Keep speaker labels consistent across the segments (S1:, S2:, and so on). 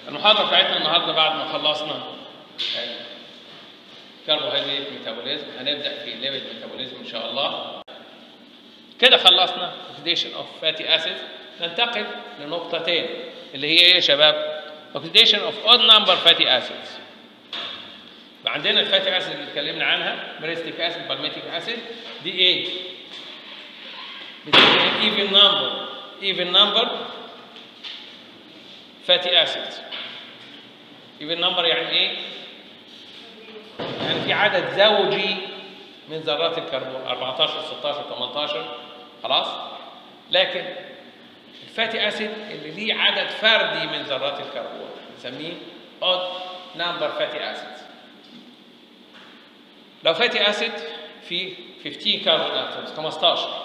S1: المحاضرة بتاعتنا النهارده بعد ما خلصنا كربوهيدرات ميتابوليزم هنبدأ في ليبيد ميتابوليزم إن شاء الله. كده خلصنا oxidation of fatty acids. ننتقل لنقطتين اللي هي ايه يا شباب؟ oxidation of odd number fatty acids. عندنا الفاتي اسيد اللي اتكلمنا عنها ميرستيك اسيد بالميتيك اسيد دي ايه؟ even number fatty acids. even number يعني ايه؟ يعني في عدد زوجي من ذرات الكربون 14 16 18 خلاص؟ لكن الفاتي اسيد اللي ليه عدد فردي من ذرات الكربون نسميه odd number fatty acids. لو فاتي اسيد في 15 كاربون اتومز 15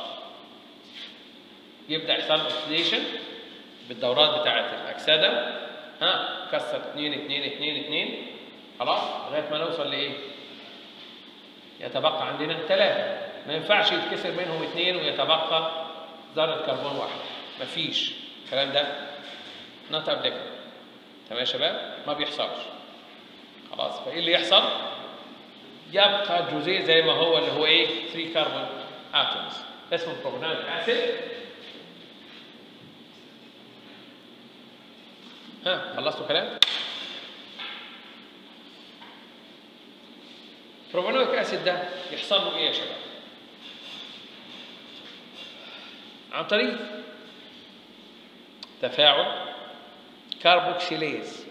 S1: يبدا يحصل اوكسيديشن بالدورات بتاعه الاكسده كسر 2 2 2 2 خلاص لغايه ما نوصل لايه؟ يتبقى عندنا 3. ما ينفعش يتكسر منهم 2 ويتبقى ذره كربون واحده. مفيش الكلام ده نوت ابليكابل. تمام يا شباب؟ ما بيحصلش. خلاص فايه اللي يحصل؟ يبقى الجزيء زي ما هو اللي هو ايه؟ 3 كربون اتومز اسمه بروبانويك اسيد. خلصتوا كلام؟ بروبانويك اسيد ده يحصل له ايه يا شباب؟ عن طريق تفاعل كاربوكسيليز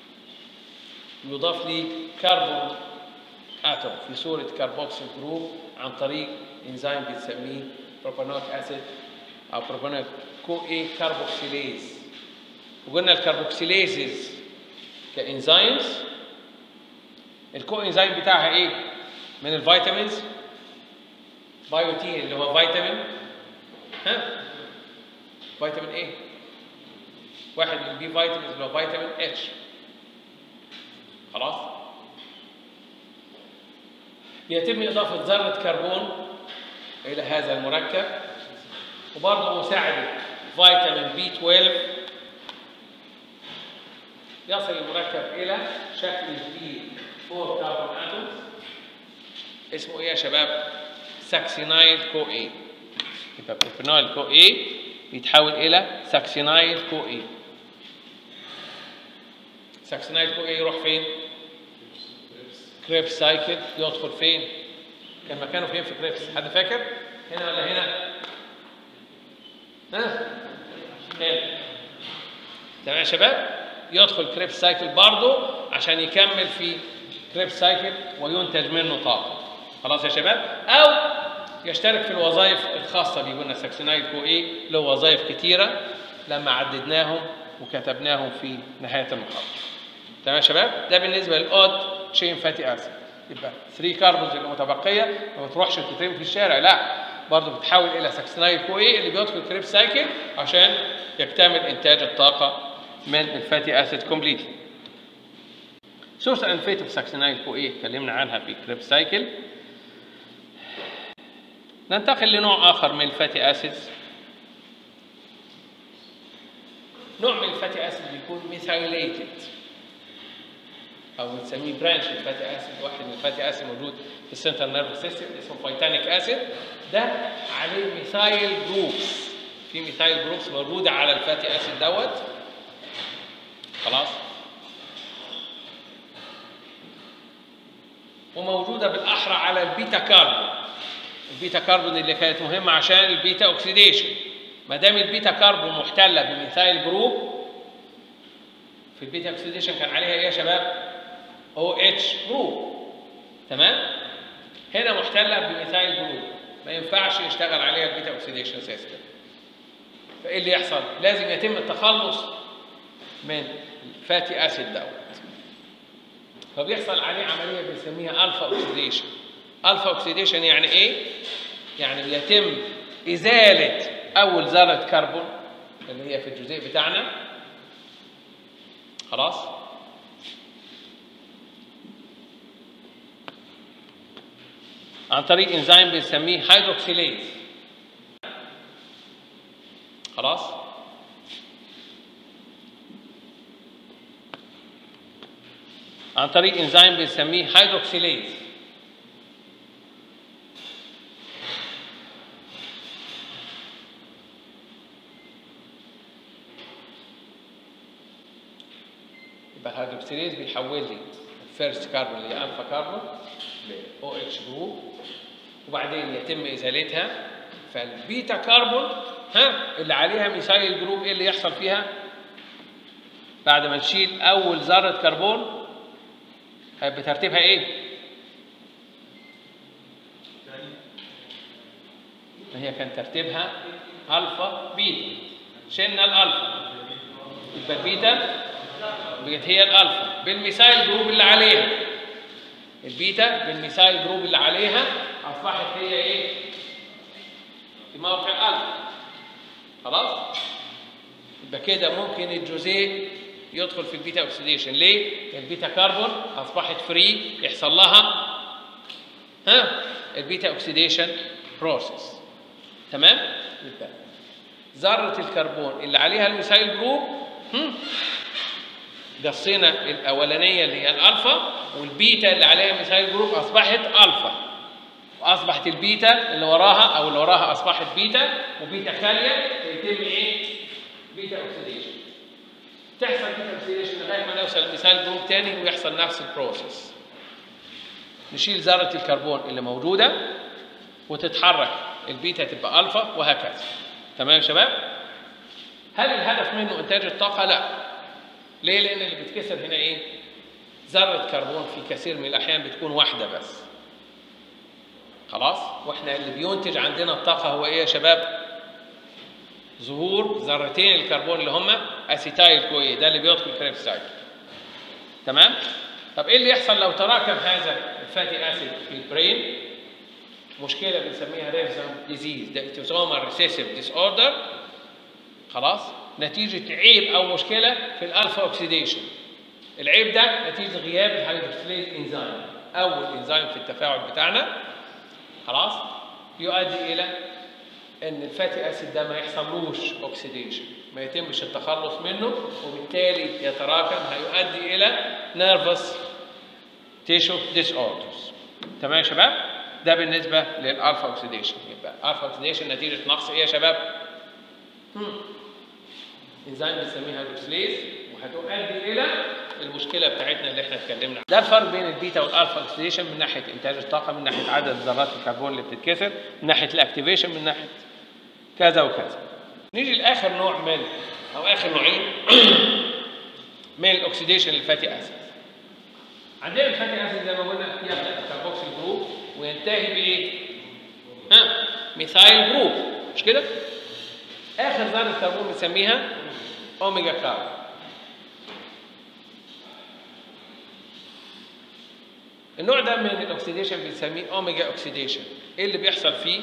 S1: يضاف لي كربون اتوم في صوره كربوكسيل جروب عن طريق انزيم بنسميه بروبانويك اسيد او بروبانويك كو اي كاربوكسيليز. وقلنا الكربوكسيليزز كانزيمز الكو انزيم بتاعها ايه؟ من الفيتامينز بايوتين اللي هو فيتامين فيتامين ايه؟ واحد من البي فيتامينز اللي هو فيتامين اتش. خلاص؟ يتم إضافة ذرة كربون إلى هذا المركب وبرضه مساعدة فيتامين بي 12 يصل المركب إلى شكل جديد 4 كربون اتومز اسمه إيه يا شباب؟ ساكسينايل كو إي. يبقى بروبانويل كو إي بيتحول إلى ساكسينايل كو إي. ساكسينايل كو إي يروح فين؟ كريبس سايكل يدخل فين؟ كان مكانه فين في كريبس؟ حد فاكر؟ هنا ولا هنا؟ هنا. تمام يا شباب؟ يدخل كريبس سايكل برضه عشان يكمل في كريبس سايكل وينتج منه طاقة. خلاص يا شباب؟ أو يشترك في الوظائف الخاصة بيه. قلنا ساكسينايل كو إيه له وظائف كتيرة لما عددناهم وكتبناهم في نهاية المحاضرة. تمام يا شباب؟ ده بالنسبة للأود تشين فاتي اسيد. يبقى 3 كاربونز اللي متبقيه ما بتروحش تترمي في الشارع، لا برضه بتتحول الى ساكسينايل كو اي اللي بيدخل كريبس سايكل عشان يكتمل انتاج الطاقه من الفاتي اسيد كومبليتلي. سورس اند فيت اوف ساكسينايل كو اي اتكلمنا عنها في كريبس سايكل. ننتقل لنوع اخر من الفاتي اسيدز. نوع من الفاتي اسيد بيكون ميثايليتد او بنسميه برانش الفاتي اسيد. واحد من الفاتي اسيد موجود في السنترال نيرفس سيستم اسمه فايتانيك اسيد. ده عليه ميثايل جروبس. في ميثايل جروبس موجوده على الفاتي اسيد دوت. خلاص؟ وموجوده بالاحرى على البيتا كاربون. البيتا كاربون اللي كانت مهمه عشان البيتا اوكسيديشن. ما دام البيتا كاربون محتله بميثايل جروب في البيتا اوكسيديشن كان عليها ايه يا شباب؟ OH جروب. تمام؟ هنا محتله بميثايل جروب ما ينفعش يشتغل عليها البيتا اوكسيديشن سيستم. فايه اللي يحصل؟ لازم يتم التخلص من الفاتي اسيد دوت. فبيحصل عليه عمليه بنسميها الفا اوكسيديشن. الفا اوكسيديشن يعني ايه؟ يعني يتم ازاله اول ذره كربون اللي هي في الجزيء بتاعنا. خلاص؟ عن طريق انزيم بنسميه هيدروكسيليز. خلاص؟ عن طريق انزيم بنسميه هيدروكسيليز. يبقى الهيدروكسيليز بيحول لي الفيرست كاربون اللي هي الفا كاربون ل OH جروب، وبعدين يتم ازالتها، فالبيتا كاربون اللي عليها ميثايل جروب ايه اللي يحصل فيها؟ بعد ما نشيل اول ذره كربون هيبقى ترتيبها ايه؟ هي كان ترتيبها الفا بيتا، شلنا الالفا يبقى البيتا بقت هي الالفا بالميثايل جروب اللي عليها. البيتا بالميثايل جروب اللي عليها اصبحت هي ايه؟ في موقع الفا. خلاص؟ يبقى كده ممكن الجزيء يدخل في البيتا اوكسيديشن. ليه؟ البيتا كاربون اصبحت فري، يحصل لها البيتا اوكسيديشن بروسيس. تمام؟ يبقى ذره الكربون اللي عليها الميثايل جروب قصينا الاولانيه اللي هي الالفا، والبيتا اللي عليها ميثايل جروب اصبحت الفا، واصبحت البيتا اللي وراها او اللي وراها اصبحت بيتا وبيتا خاليه، فيتم ايه؟ بيتا اوكسيديشن. تحصل بيتا اوكسيديشن لغايه ما نوصل لميثايل جروب تاني ويحصل نفس البروسيس. نشيل ذره الكربون اللي موجوده وتتحرك البيتا تبقى الفا وهكذا. تمام يا شباب؟ هل الهدف منه انتاج الطاقه؟ لا. ليه؟ لان اللي بيتكسر هنا ايه؟ ذره كربون في كثير من الاحيان بتكون واحده بس. خلاص؟ واحنا اللي بينتج عندنا الطاقه هو ايه يا شباب؟ ظهور ذرتين الكربون اللي هم اسيتايل كوي، ده اللي بيدخل كريبس سايكل. تمام؟ طب ايه اللي يحصل لو تراكم هذا الفاتي اسيد في البرين؟ مشكله بنسميها ريفزم ديزيز، ده اوتوزومال ريسيسيف ديس اوردر. خلاص؟ نتيجه عيب او مشكله في الالفا اوكسيديشن. العيب ده نتيجه غياب الهيدروكسيليز انزيم، اول انزيم في التفاعل بتاعنا. خلاص؟ يؤدي الى ان الفاتي اسيد ده ما يحصلوش اوكسيديشن، ما يتمش التخلص منه، وبالتالي يتراكم، هيؤدي الى نيرفس تيشو ديس اوردرز. تمام يا شباب؟ ده بالنسبه للالفا اوكسيديشن. يبقى الفا اوكسيديشن نتيجه نقص ايه يا شباب؟ انزيم بنسميها هيدروكسيليز، وهتؤدي الى المشكله بتاعتنا اللي احنا اتكلمنا عنها. ده الفرق بين البيتا والالفا اوكسيديشن من ناحيه انتاج الطاقه، من ناحيه عدد ذرات الكربون اللي بتتكسر، من ناحيه الاكتيفيشن، من ناحيه كذا وكذا. نيجي لاخر نوع من او اخر نوعين من الاكسيديشن للفاتي اسيد. عندنا الفاتي اسيد زي ما قلنا يبدا كاربوكسيل جروب وينتهي بايه؟ ميثايل جروب، مش كده؟ اخر ذره كربون بنسميها اوميجا كاربون. النوع ده من الاكسيديشن بنسميه اوميجا اوكسيديشن. ايه اللي بيحصل فيه؟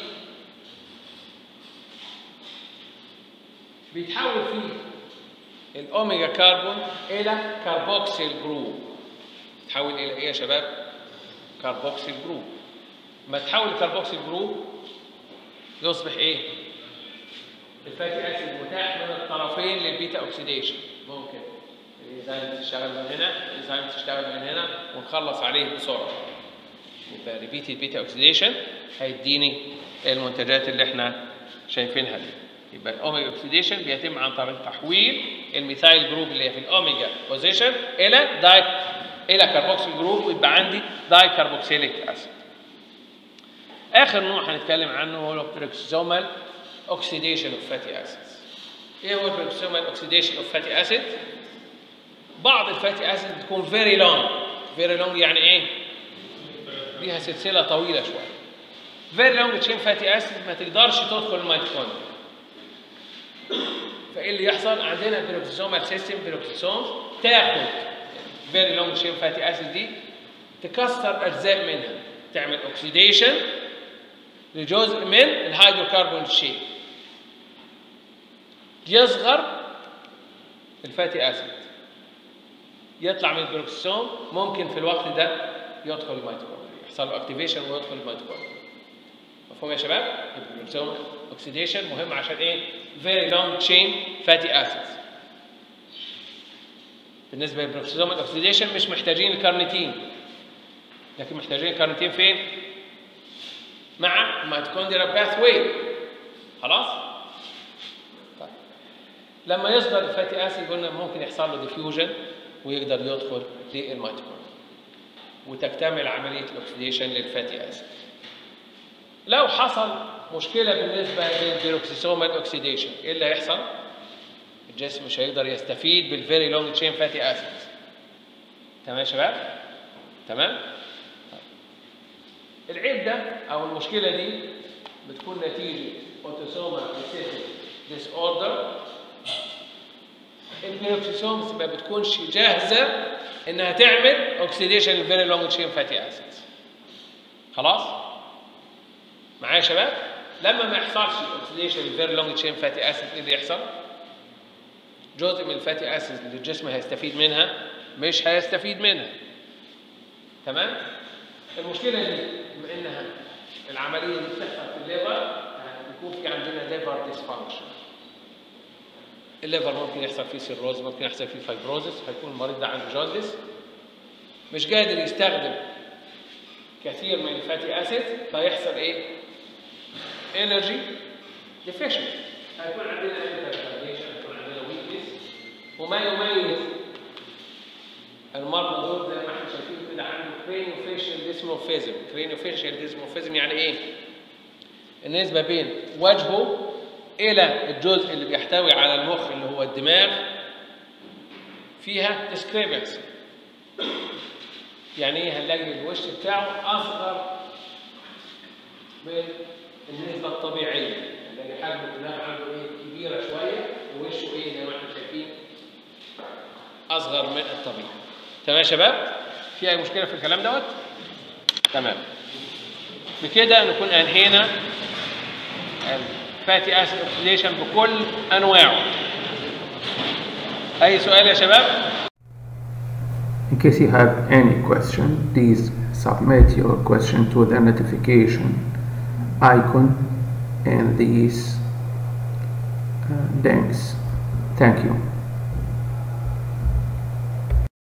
S1: بيتحول فيه الاوميجا كاربون الى كاربوكسيل جروب. تحول الى ايه يا شباب؟ كاربوكسيل جروب. ما تحول الكربوكسيل جروب يصبح ايه؟ الفاتي اسيد متاح من الطرفين للبيتا اوكسيديشن. ممكن الانزيم تشتغل من هنا، الانزيم تشتغل من هنا، ونخلص عليه بسرعه. يبقى ريبيتد بيتا اوكسيديشن هيديني المنتجات اللي احنا شايفينها دي. يبقى الاوميجا اوكسيديشن بيتم عن طريق تحويل الميثايل جروب اللي هي في الاوميجا بوزيشن الى كاربوكسيل جروب، ويبقى عندي داي كاربوكسيليك اسيد. اخر نوع هنتكلم عنه هو البيروكسيزومال اوكسيديشن اوف فاتي اسيدز. ايه هو البيروكسيزومال اوكسيديشن اوف فاتي اسيد؟ بعض الفاتي اسيد بتكون فيري لونج. فيري لونج يعني ايه؟ ليها سلسله طويله شويه. فيري لونج تشين فاتي اسيد ما تقدرش تدخل الميتوكوندريا. فايه اللي يحصل؟ عندنا بيروكسيزومال سيستم، بيروكسيزومز تاخد فيري لونج تشين فاتي اسيد دي، تكسر اجزاء منها، تعمل اوكسيديشن لجزء من الهيدروكربون تشين، يصغر الفاتي اسيد، يطلع من البيروكسيزوم، ممكن في الوقت ده يدخل الميتوكوندريا، يحصل له اكتيفيشن ويدخل الميتوكوندريا. مفهوم يا شباب؟ البيروكسيزوم اوكسيديشن مهم عشان ايه؟ فيري لونج تشين فاتي اسيدز بالنسبه للبروكسيزومال اوكسيديشن مش محتاجين الكارنيتين، لكن محتاجين الكارنيتين فين؟ مع الميتوكوندريال باث واي. خلاص؟ طيب لما يصدر الفاتي اسيد قلنا ممكن يحصل له ديفيوجن ويقدر يدخل للميتوكوندريا وتكتمل عمليه الاكسيديشن للفاتي اسيد. لو حصل مشكله بالنسبه للبيروكسيسومال اوكسيديشن ايه اللي هيحصل؟ الجسم مش هيقدر يستفيد بالفيري لونج تشين فاتي اسيد. تمام يا شباب؟ تمام؟ العيب ده او المشكله دي بتكون نتيجه اوتوسومال ريسيسيف ديس اوردر. البيروكسيسومز ما بتكونش جاهزه انها تعمل اوكسيديشن للفيري لونج تشين فاتي اسيد. خلاص؟ معايا يا شباب؟ لما ما يحصلش اوكسيديشن للفيري لونج تشين فاتي اسيد ايه اللي يحصل؟ جزء من الفاتي اسيد اللي الجسم هيستفيد منها مش هيستفيد منها. تمام؟ المشكله دي بما انها العمليه دي بتحصل في الليفر بيكون في عندنا ليفر ديسفانكشن. الليفر ممكن يحصل فيه سيروز، ممكن يحصل فيه فايبروزس، هيكون المريض ده عنده جوندس مش قادر يستخدم كثير من الفاتي اسيد فيحصل ايه؟ انرجي ديفيشنت. هيكون عندنا هايبرتنشن، هيكون عندنا ويكنس. وما يميز المرضى دول زي ما احنا شايفين كده عنده كرينيوفيشال ديسمورفيزم. كرينيوفيشال ديسمورفيزم يعني ايه؟ النسبه بين وجهه الى الجزء اللي بيحتوي على المخ اللي هو الدماغ فيها ديسكريبنسي. يعني ايه؟ هنلاقي الوش بتاعه اصغر من النسبه الطبيعيه. هنلاقي حجم الدماغ عنده ايه؟ كبيره شويه ووشه ايه زي ما احنا شايفين اصغر من الطبيعي. تمام يا شباب؟ في اي مشكله في الكلام دوت؟ تمام. بكده نكون انهينا الفاتي اسيد اوكسيديشن بكل انواعه. اي سؤال يا شباب؟
S2: In case you have any question, please submit your question to the notification icon in these links. Thank you.